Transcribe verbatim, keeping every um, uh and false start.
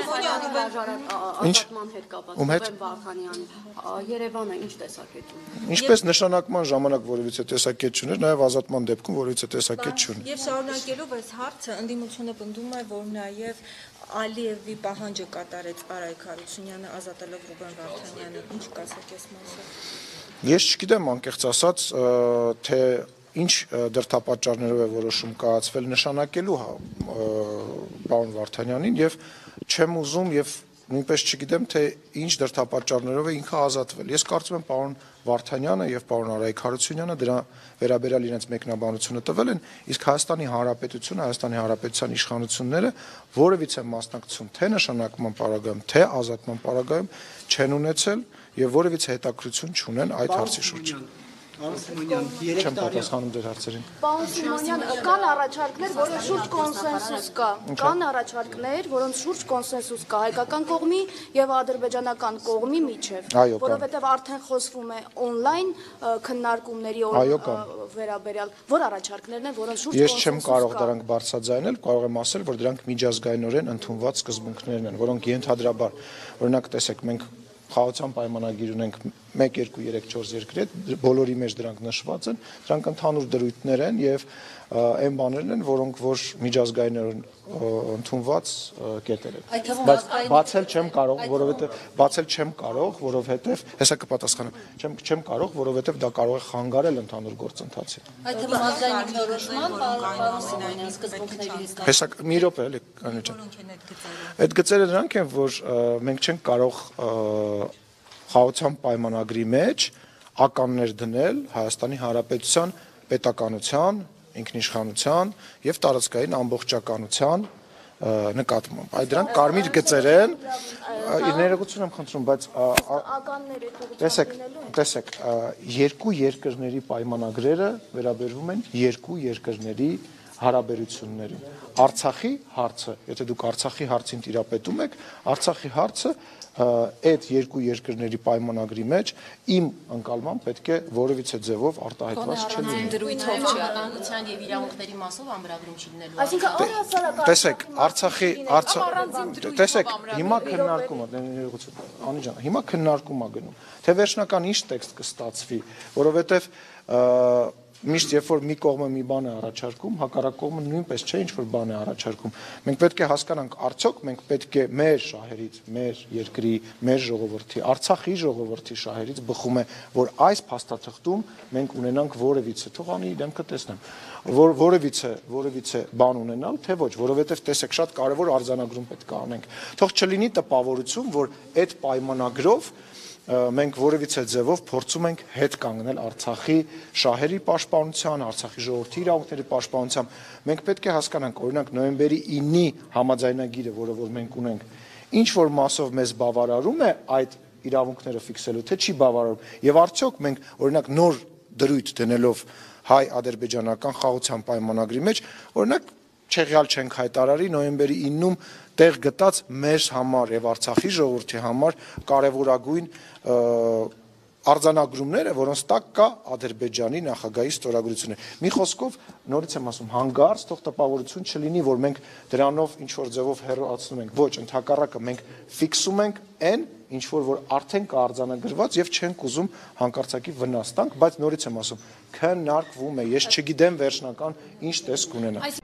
ազատման հետ կապված Ռուբեն Վարդանյանի Երևանը ինչ տեսակետ ունի։ Ինչպես նշանակման ժամանակ որևիցե տեսակետ չուներ, նաև ազատման դեպքում որևիցե տեսակետ չունի։ Եվ շարունակելով այս հարցը, ընդդիմությունը պնդում է, որ նաև Ալիևի պահանջը կատարեց Արայք Հարությունյանը, ազատելով Ռուբեն Վարդանյանին։ Ինչ կասեք այս մասը։ Ես չգիտեմ անկեղծ ասած, թե ինչ դրդապատճառներով է որոշում կայացվել նշանակելու պարոն Վարդանյանին եւ չեմ ուզում եւ նույնպես չգիտեմ թե ինչ դրդապատճառներով է ինքը ազատվել։ Ես կարծում եմ պարոն Վարդանյանը եւ պարոն Արայք Հարությունյանը դրա վերաբերյալ իրենց մեկնաբանությունը տվել են, իսկ Հայաստանի Հանրապետությունը, Հայաստանի Հանրապետության իշխանությունները որևիցե մասնակցություն թե նշանակման պարագայում, թե ազատման պարագայում չեն ունեցել եւ որևիցե հետաքրություն չունեն այդ հարցի շուրջ։ Չեմ պատասխանում ձեր հարցերին։ Պարոն Սիմոնյան, կան առաջարկներ, որոնց շուրջ կոնսենսուս կա։ Կան առաջարկներ, որոնց շուրջ կոնսենսուս կա հայկական կողմի եւ ադրբեջանական կողմի միջեւ, որովհետեւ արդեն խոսվում է on-line քննարկումների վերաբերյալ, որ առաջարկներն են, որոնց շուրջ Ես չեմ կարող դրանք բարձրաձայնել, կարող եմ ասել, որ դրանք միջազգայինորեն ընդունված սկզբունքներն են, որոնք ենթադրաբար, օրինակ տեսեք, մենք խաղաղության պայմանագիր ունենք մեկ, երկու, երեք, չորս երկրի հետ, բոլորի մեջ դրանք նշված են, դրանք ընդհանուր դրույթներ են եւ այն բաներն են, որոնք որ միջազգայինորեն ընդունված կետեր են։ Բայց բացել չեմ կարող, որովհետեւ բացել չեմ կարող, որովհետեւ հեսա կպատասխանեմ, չեմ չեմ կարող, որովհետեւ դա կարող է խանգարել ընդհանուր գործընթացին։ Այդ թվում ազգային ինքնորոշման պարոն Սիմոնյան սկզբունքների իսկ։ Հեսա մի րոպե էլի կանեջ։ Այդ գծերը դրանք են, որ մենք չենք կարող խաղաղության պայմանագրի մեջ ականներ դնել Հայաստանի Հանրապետության պետականության, ինքնիշխանության եւ տարածքային ամբողջականության նկատմամբ։ Այդ դրանք կարմիր գծեր են, ներողություն եմ խնդրում, բայց տեսեք, տեսեք, երկու երկրների պայմանագրերը վերաբերվում են երկու երկրների հարաբերություններին։ Արցախի հարցը, եթե դուք Արցախի հարցին տիրապետում եք, Արցախի հարցը այդ երկու երկրների պայմանագրի մեջ իմ ընկալմամբ պետք է որևիցե ձևով արտահայտված չլինի։ Դրույթով չի անվտանգության եւ իրավունքների մասով ամբրագրում չի լինելու։ Այսինքն առհասարակ տեսեք, Արցախի տեսեք, հիմա քննարկումը, ներողություն, Անի ջան, հիմա քննարկում է գնում, թե վերջնական ինչ տեքստ կստացվի, որովհետեւ միշտ երբ որ մի կողմը մի բան է առաջարկում, հակառակ կողմը նույնպես չէ ինչ որ բան է առաջարկում։ Մենք պետք է հասկանանք, արդյոք մենք պետք է մեր շահերից, մեր երկրի, մեր ժողովրդի, Արցախի ժողովրդի շահերից բխում է, որ այս փաստաթղթում մենք ունենանք որևիցե, թող անի դեմքը տեսնեմ, որ որևիցե, որևիցե բան ունենալ, թե ոչ, որովհետև տեսեք, շատ կարևոր արձանագրում պետք է անենք։ Թող չլինի տպավորություն, որ այդ պայմանագրով մենք որևիցե ձևով փորձում ենք հետ կանգնել Արցախի շահերի պաշտպանության, Արցախի ժողովրդի իրավունքների պաշտպանությամբ։ Մենք պետք է հասկանանք, օրինակ նոյեմբերի ինի համաձայնագիրը, որը որ մենք ունենք, ինչ որ մասով մեզ բավարարում է այդ իրավունքները ֆիքսելու, թե չի բավարարում։ Եվ արդյոք մենք օրինակ նոր դրույթ դնելով հայ-ադրբեջանական խաղաղության պայմանագրի մեջ, օրինակ չեղյալ չենք հայտարարի նոյեմբերի իննում տեղ գտած մեր համար եւ Արցախի ժողովրդի համար կարևորագույն արձանագրումները, որոնց տակ կա Ադրբեջանի նախագահի ստորագրությունը։ Մի խոսքով, նորից եմ ասում, հանգարց թող տպավորություն չլինի, որ մենք դրանով ինչ որ ձևով հեռացնում ենք։ Ոչ, ընդհակառակը մենք ֆիքսում ենք այն, ինչ որ որ արդեն կա արձանագրված եւ չենք ուզում հանկարծակի վնաս տանք, բայց նորից եմ ասում, քննարկվում է, ես չգիտեմ վերջնական ինչ տեսք ունենա։